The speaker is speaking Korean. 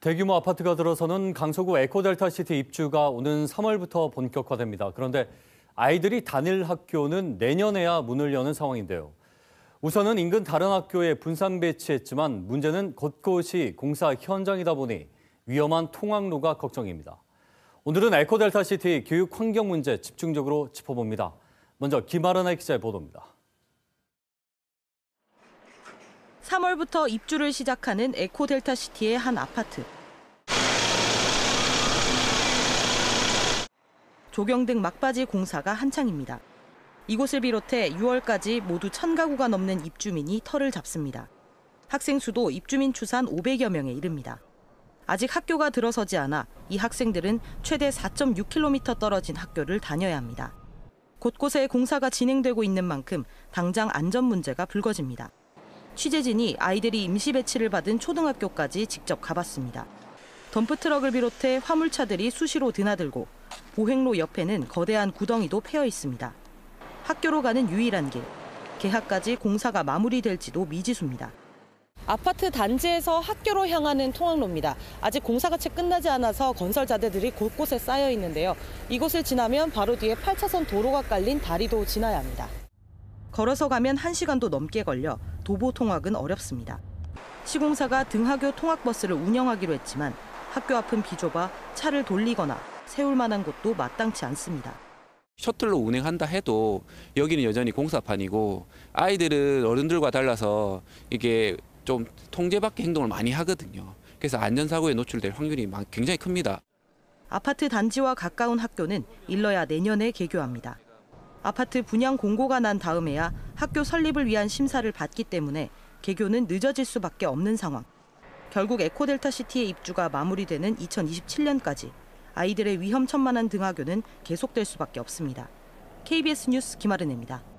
대규모 아파트가 들어서는 강서구 에코델타시티 입주가 오는 3월부터 본격화됩니다. 그런데 아이들이 다닐 학교는 내년에야 문을 여는 상황인데요. 우선은 인근 다른 학교에 분산 배치했지만 문제는 곳곳이 공사 현장이다 보니 위험한 통학로가 걱정입니다. 오늘은 에코델타시티 교육 환경 문제 집중적으로 짚어봅니다. 먼저 김아라나 기자의 보도입니다. 3월부터 입주를 시작하는 에코델타시티의 한 아파트. 조경등 막바지 공사가 한창입니다. 이곳을 비롯해 6월까지 모두 1,000가구가 넘는 입주민이 터를 잡습니다. 학생 수도 입주민 추산 500여 명에 이릅니다. 아직 학교가 들어서지 않아 이 학생들은 최대 4.6km 떨어진 학교를 다녀야 합니다. 곳곳에 공사가 진행되고 있는 만큼 당장 안전 문제가 불거집니다. 취재진이 아이들이 임시 배치를 받은 초등학교까지 직접 가봤습니다. 덤프트럭을 비롯해 화물차들이 수시로 드나들고 보행로 옆에는 거대한 구덩이도 패여 있습니다. 학교로 가는 유일한 길, 개학까지 공사가 마무리될지도 미지수입니다. 아파트 단지에서 학교로 향하는 통학로입니다. 아직 공사가 채 끝나지 않아서 건설자재들이 곳곳에 쌓여 있는데요. 이곳을 지나면 바로 뒤에 8차선 도로가 깔린 다리도 지나야 합니다. 걸어서 가면 1시간도 넘게 걸려 도보 통학은 어렵습니다. 시공사가 등하교 통학버스를 운영하기로 했지만 학교 앞은 비좁아 차를 돌리거나 세울 만한 곳도 마땅치 않습니다. 셔틀로 운행한다 해도 여기는 여전히 공사판이고 아이들은 어른들과 달라서 이게 좀 통제 밖의 행동을 많이 하거든요. 그래서 안전사고에 노출될 확률이 굉장히 큽니다. 아파트 단지와 가까운 학교는 일러야 내년에 개교합니다. 아파트 분양 공고가 난 다음에야 학교 설립을 위한 심사를 받기 때문에 개교는 늦어질 수밖에 없는 상황. 결국 에코델타시티의 입주가 마무리되는 2027년까지 아이들의 위험천만한 등하교는 계속될 수밖에 없습니다. KBS 뉴스 김아른입니다.